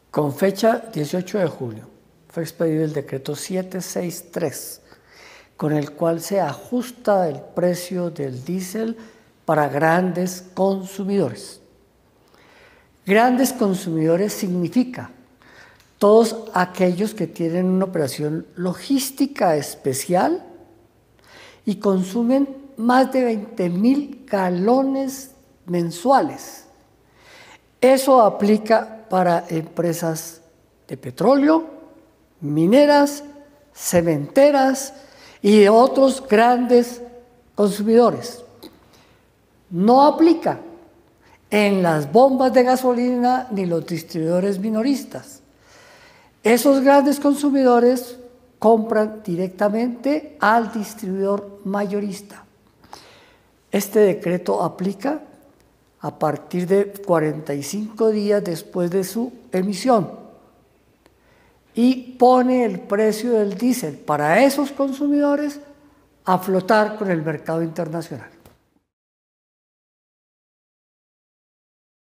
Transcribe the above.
Con fecha 18 de julio fue expedido el decreto 763, con el cual se ajusta el precio del diésel para grandes consumidores. Grandes consumidores significa todos aquellos que tienen una operación logística especial y consumen más de 20,000 galones mensuales. Eso aplica para empresas de petróleo, mineras, cementeras y de otros grandes consumidores. No aplica en las bombas de gasolina ni los distribuidores minoristas. Esos grandes consumidores compran directamente al distribuidor mayorista. Este decreto aplica a partir de 45 días después de su emisión y pone el precio del diésel para esos consumidores a flotar con el mercado internacional.